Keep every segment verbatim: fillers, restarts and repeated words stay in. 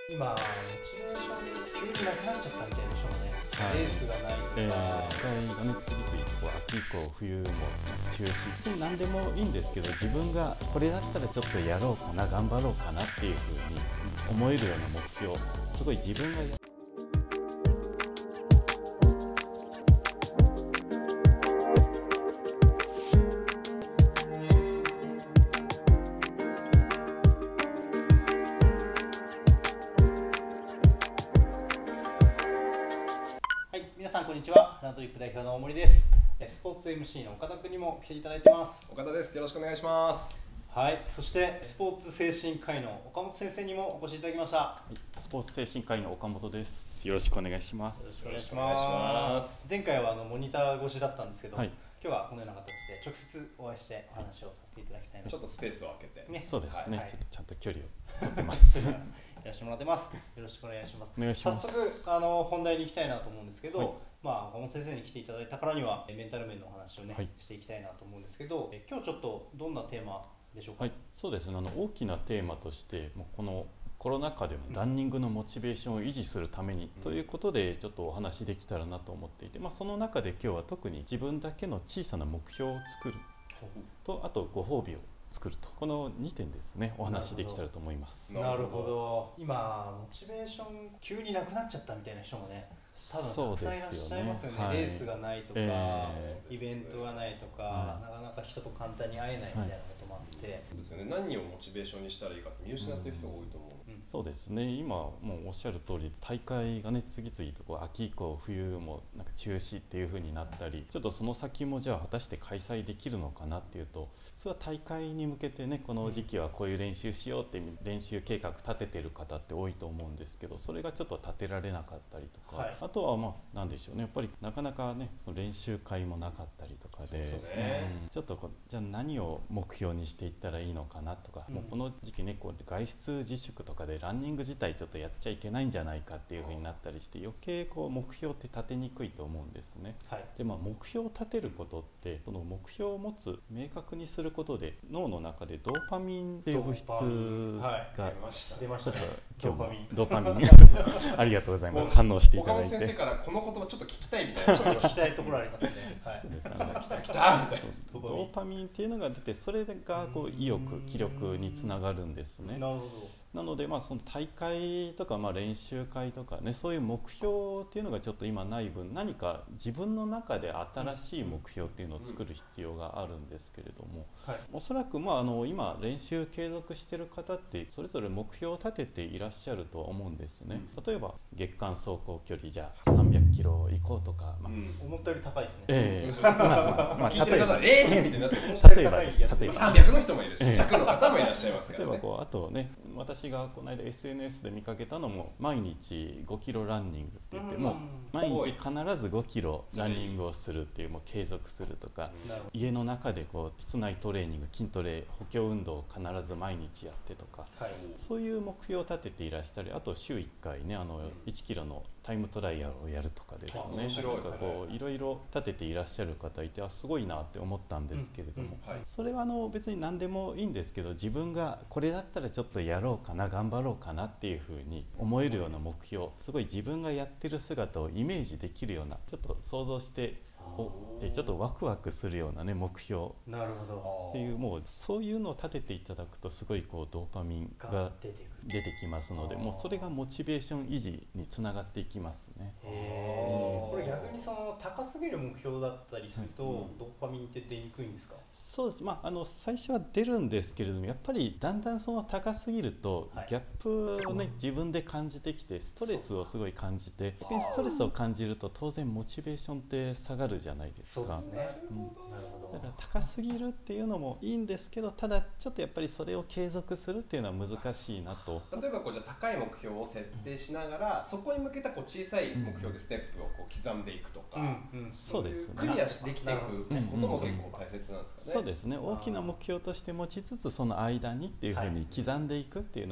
今モチベーション急になくなっちゃったみたいな人もね、 はい、 レースがないとか、 えー、がね次々とこう秋以降冬も中止、別に何でもいいんですけど、自分がこれだったらちょっとやろうかな、頑張ろうかなっていうふうに思えるような目標、すごい自分がやはい、皆さんこんにちは。ラントリップ代表の大森です。スポーツ エムシー の岡田君にも来ていただいてます。 岡田です。よろしくお願いします。 はい、そしてスポーツ精神科医の岡本先生にもお越しいただきました。はい、スポーツ精神科医の岡本です。よろしくお願いします。 よろしくお願いします。前回はあのモニター越しだったんですけど、はい、今日はこのような形で直接お会いしてお話をさせていただきたいな。 ちょっとスペースを空けて、 ね、そうですね、はい、ちょっとちゃんと距離を取ってます。 いらっしゃもらってます。よろしくお願いします。 お願いします。 早速あの本題に行きたいなと思うんですけど、はい、まあ岡本先生に来ていただいたからにはメンタル面のお話をね、はい、していきたいなと思うんですけど、え今日ちょっとどんなテーマでしょうか。 はい、そうですね。あの大きなテーマとしてもうこのコロナ禍でもランニングのモチベーションを維持するために、うん、ということでちょっとお話できたらなと思っていて、まあ、その中で今日は特に自分だけの小さな目標を作ると、あとご褒美を作ると、このにてんですね、お話できたらと思います。 なるほど。今モチベーション急になくなっちゃったみたいな人もね、多分たくさんいらっしゃいますよね。はい、レースがないとか、えー、イベントがないとか、はい、なかなか人と簡単に会えないみたいなこともあって、はい、 ですよね。何をモチベーションにしたらいいかって見失っている人が多いと思う。 うんうん、そうですね。今もうおっしゃる通り、大会がね次々とこう秋以降冬もなんか中止っていう風になったり、ちょっとその先もじゃあ果たして開催できるのかなっていうと、普通は大会に向けてね、この時期はこういう練習しようって練習計画立ててる方って多いと思うんですけど、それがちょっと立てられなかったりとか、はい、あとはまあなんでしょうね、やっぱりなかなかねその練習会もなかったりとかで、ね、うん、ちょっとこうじゃあ何を目標にしていったらいいのかなとか、うん、もうこの時期ねこう外出自粛とかでランニング自体ちょっとやっちゃいけないんじゃないかっていう風になったりして、余計こう目標って立てにくいと思うんですね。はい、でまあ目標を立てることって、その目標を持つ明確にすることで脳の中でドーパミンっていう物質が、 はい、出ました。出ましたね。 今日もドーパミンありがとうございます。反応していただいて。 岡本先生からこの言葉ちょっと聞きたいみたいな。 ちょっと聞きたいところありますね。はい。 来た来たみたいな。 ドーパミンっていうのが出て、それがこう意欲気力につながるんですね。 なるほど。 なのでまあその大会とかまあ練習会とかね、そういう目標っていうのがちょっと今ない分、何か自分の中で新しい目標っていうのを作る必要があるんですけれども、はい、おそらくまああの今練習継続している方ってそれぞれ目標を立てていらっしゃるとは思うんですね。例えば月間走行距離じゃあさんびゃくキロ行こうとか、まあ、うん、 思ったより高いですね。 えー、まあまあ聞いてる方はええみたいになってる。 例えばです。例えばさんびゃくの人もいるし、ひゃくの方もいらっしゃいますからね。 例えばこうあとね、私がこの間 エスエヌエス で見かけたのも、毎日ごキロランニングって言っても、毎日必ずごキロランニングをするっていう、もう継続するとか、家の中でこう室内トレーニング、筋トレ、補強運動を必ず毎日やってとか、はい、そういう目標を立てていらしたり、あと週いっかいね、あのいちキロのタイムトライアルをやるとかですね、 面白いですね。 こういろいろ立てていらっしゃる方いて、あすごいなって思ったんですけれども、うんうん、はい、それはあの別に何でもいいんですけど、自分がこれだったらちょっとやろうかな、頑張ろうかなっていうふうに思えるような目標、すごい自分がやってる姿をイメージできるような、ちょっと想像してでちょっとワクワクするようなね目標っていう、もうそういうのを立てていただくと、すごいこうドーパミンが出てきますので、もうそれがモチベーション維持につながっていきますね。 へー、これ逆にその高すぎる目標だったりすると、うん、ドーパミンって出にくいんですか？ そうです、まあ、あの最初は出るんですけれども、やっぱりだんだんその高すぎるとギャップをね、はい、自分で感じてきて、ストレスをすごい感じて、ストレスを感じると当然モチベーションって下がるじゃないですか。 そうですね、 うん、だから高すぎるっていうのもいいんですけど、ただちょっとやっぱりそれを継続するっていうのは難しいなと。 例えばこうじゃあ高い目標を設定しながら、そこに向けたこう小さい目標でステップをこう刻んでいくとか、 うんうん、そうですね、 クリアできていくことも結構大切なんですかね。 そうですね、大きな目標として持ちつつ、その間にっていうふうに刻んでいくっていうのは、まあ、そ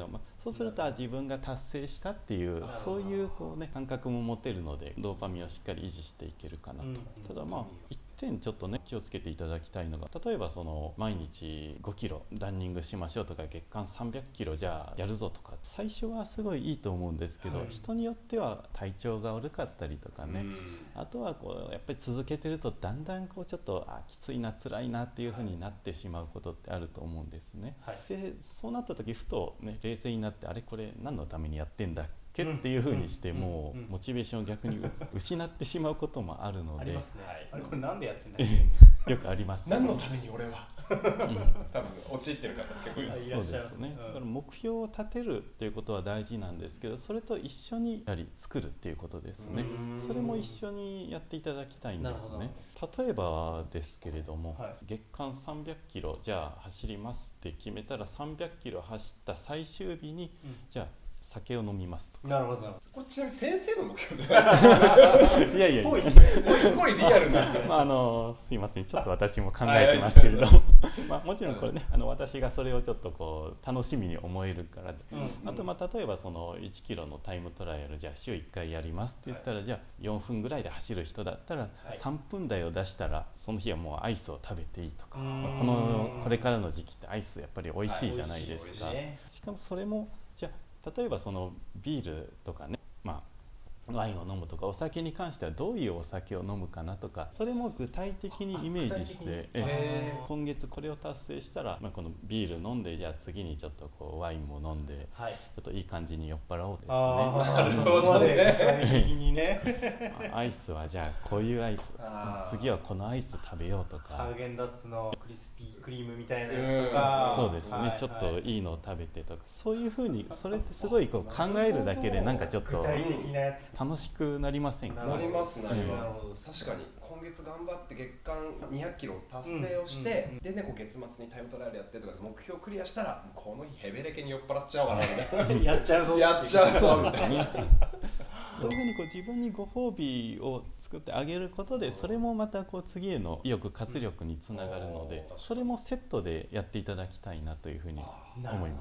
そうすると自分が達成したっていうそういうこうね感覚も持てるのでドーパミンをしっかり維持していけるかなと、うん、ただまあ一点ちょっとね気をつけていただきたいのが、例えばその毎日ごキロランニングしましょうとか月間さんびゃくキロじゃあやるぞとか最初はすごいいいと思うんですけど、はい、人によっては体調が悪かったりとかね、うん、あとはこうやっぱり続けてるとだんだんこうちょっとあきついな辛いなっていう風になってしまうことってあると思うんですね、はい、でそうなった時ふとね冷静になってあれこれ何のためにやってんだっけっていう風にしてもうモチベーションを逆に失ってしまうこともあるので、ありますね、はい、あれこれなんでやってんだっけよくあります、ね、 何のために俺は多分陥ってる方も結構いらっしゃる。 そうですね、だから目標を立てるっていうことは大事なんですけど、それと一緒にやはり作るっていうことですね。それも一緒にやっていただきたいんですね。例えばですけれども、はい、月間さんびゃくキロじゃあ走りますって決めたらさんびゃくキロ走った最終日に、うん、じゃあ酒を飲みますとか。 なるほど。これちなみに先生の目標じゃないですか。いやいやいや。すごいリアルな。 まああのすいません、ちょっと私も考えてますけれども、まあもちろんこれね、あの私がそれをちょっとこう楽しみに思えるからで、うんうん、あとまあ例えばそのいちキロのタイムトライアルじゃあ週いっかいやりますって言ったら、はい、じゃあよんぷんぐらいで走る人だったら、はい、さんぷん台を出したらその日はもうアイスを食べていいとか、まあ、このこれからの時期ってアイスやっぱり美味しいじゃないですか。はい、しかもそれもじゃあ例えばそのビールとかね、まあ、ワインを飲むとかお酒に関してはどういうお酒を飲むかなとか、それも具体的にイメージしてえ今月これを達成したら、まあ、このビール飲んでじゃあ次にちょっとこうワインも飲んで、はい、ちょっといい感じに酔っ払おうですね。 なるほどね。 アイスはじゃあこういうアイス、次はこのアイス食べようとか、 ハーゲンダッツのクリスピークリームみたいなやつとか、 そうですね、はい、ちょっといいのを食べてとか、そういうふうにそれってすごいこう考えるだけでなんかちょっと楽しくなりませんか？ なりますなります、うん、確かに今月頑張って月間にひゃくキロ達成をして、うんうん、でねこう月末にタイムトライアルやってとか目標クリアしたらこの日ヘベレケに酔っ払っちゃおうかなみたいなやっちゃうぞやっちゃうぞみたいなそういうふうにこう自分にご褒美を作ってあげることで、それもまたこう次への意欲活力につながるので、それもセットでやっていただきたいなというふうに思います。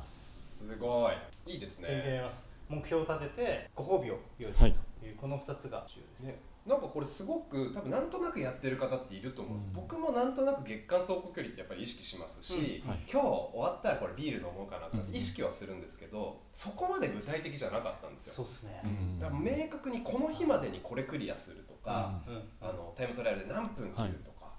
すごいいいですね。 勉強になります。目標を立ててご褒美を用意するという、はい、このふたつが重要ですね。 なんかこれすごく多分なんとなくやってる方っていると思うんです、うん、僕もなんとなく月間走行距離ってやっぱり意識しますし、うんはい、今日終わったらこれビール飲もうかなとかって意識はするんですけど、うん、そこまで具体的じゃなかったんですよ。 そうですね、 うん、だから明確にこの日までにこれクリアするとか、うん、あのタイムトライアルで何分切るとか、はい、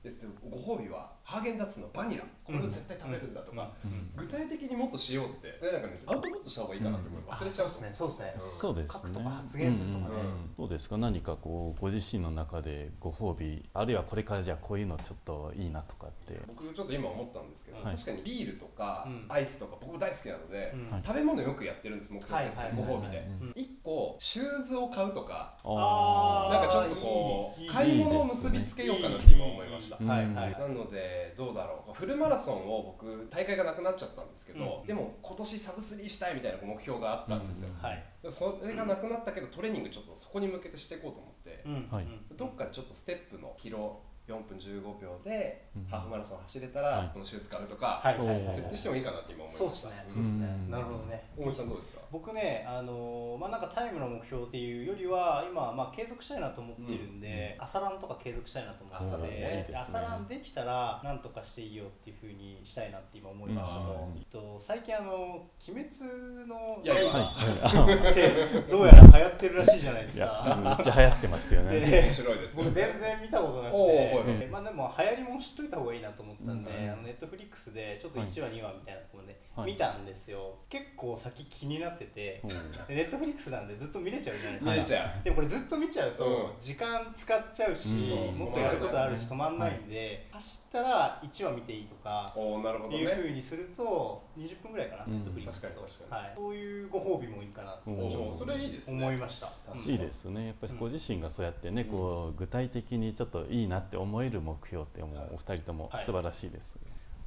ですご褒美はハーゲンダッツのバニラこれを絶対食べるんだとか、うんうん、具体的にもっとしようってなんか、ね、アウトプットした方がいいかなって思います、うん、忘れちゃうですね。 そうですね、 そうですね、 書くとか発言するとかね、 うんうん、どうですか、何かこうご自身の中でご褒美、あるいはこれからじゃあこういうのちょっといいなとかって。僕ちょっと今思ったんですけど、はい、確かにビールとかアイスとか僕も大好きなので、うん、食べ物よくやってるんです目標設定、はい、ご褒美で、うん、いっこシューズを買うとか、あなんかちょっとこう買い物を結びつけようかなって今思いました。なのでどうだろう、フルマラソンを僕大会がなくなっちゃったんですけど、うん、でも今年サブスリーしたいみたいな目標があったんですよ、うんはい、それがなくなったけどトレーニングちょっとそこに向けてしていこうと思って、うんはい、どっかでちょっとステップのキロよんぷんじゅうごびょうでハーフマラソン走れたらこのシューズ買うとか設定してもいいかなって今思いました。 そうですね、そうですね、なるほどね。 大森さんどうですか？ 僕ね、あのー、まあなんかタイムの目標っていうよりは今まあ継続したいなと思ってるんで、うん、朝ランとか継続したいなと思ってて、ね、朝ランできたらなんとかしていいよっていう風にしたいなって今思いましたと、えっと最近あの鬼滅の刃ってどうやら流行ってるらしいじゃないですか。 めっちゃ流行ってますよね。 面白いですね。 僕全然見たことなくて、まあでも流行りも知っといた方がいいなと思ったんで、うん、あのネットフリックスでちょっといちわにわみたいなところで、はい、見たんですよ。結構先気になってて、うん、ネットフリックスなんでずっと見れちゃうじゃないですか。 見れちゃう。 でもこれずっと見ちゃうと時間使っちゃうし、うん、もっとやることあるし止まんないんで、はい、走ったらいちわ見ていいとかいう風にするとにじゅっぷんぐらいかな、ネットフリックスと、はい、そういうご褒美もいいかなとそれいいですね、 思いました。 いいですね。やっぱりご自身がそうやってね、こう具体的にちょっといいなって思える目標ってもうお二人とも素晴らしいです。 あり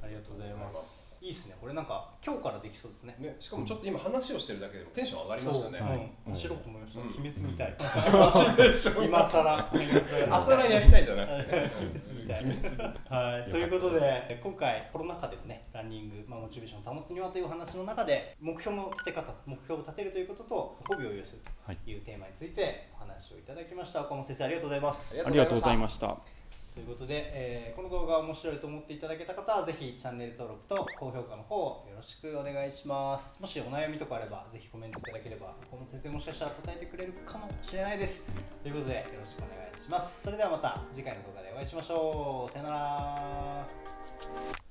りがとうございます。いいですね。これなんか今日からできそうですね。 ね、しかもちょっと今話をしてるだけでもテンション上がりましたね。 面白く思いました。鬼滅みたい。 今更朝ランやりたいじゃなくて。 はい。ということで今回コロナ禍でもねランニング、まあモチベーションを保つにはという話の中で目標の立て方、目標を立てるということとホビーを有するというテーマについてお話をいただきました。岡本先生ありがとうございます。 ありがとうございました。 ということで、えー、この動画が面白いと思っていただけた方はぜひチャンネル登録と高評価の方よろしくお願いします。もしお悩みとかあればぜひコメントいただければ岡本先生もしかしたら答えてくれるかもしれないです。ということでよろしくお願いします。それではまた次回の動画でお会いしましょう。さよなら。